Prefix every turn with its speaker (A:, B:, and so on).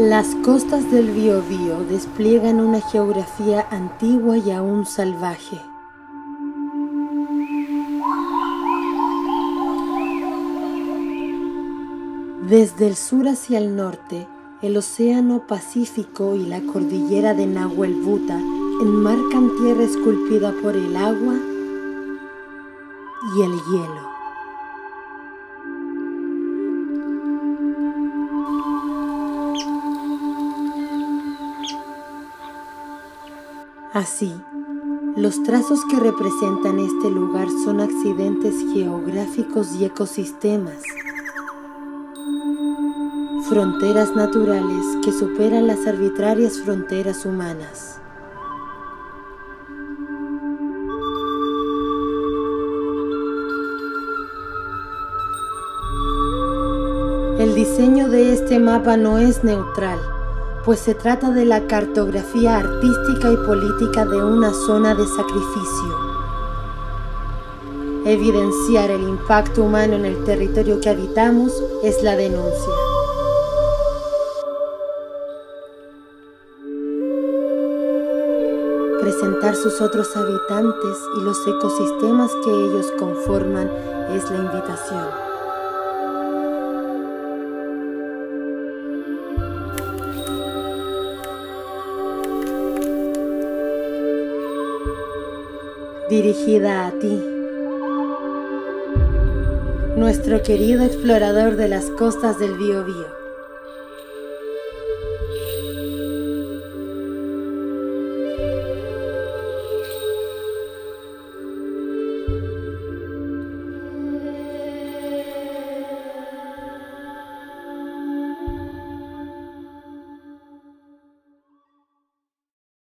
A: Las costas del Biobío despliegan una geografía antigua y aún salvaje. Desde el sur hacia el norte, el Océano Pacífico y la cordillera de Nahuel Buta enmarcan tierra esculpida por el agua y el hielo. Así, los trazos que representan este lugar son accidentes geográficos y ecosistemas, fronteras naturales que superan las arbitrarias fronteras humanas. El diseño de este mapa no es neutral, pues se trata de la cartografía artística y política de una zona de sacrificio. Evidenciar el impacto humano en el territorio que habitamos es la denuncia. Presentar sus otros habitantes y los ecosistemas que ellos conforman es la invitación. Dirigida a ti, nuestro querido explorador de las costas del Biobío.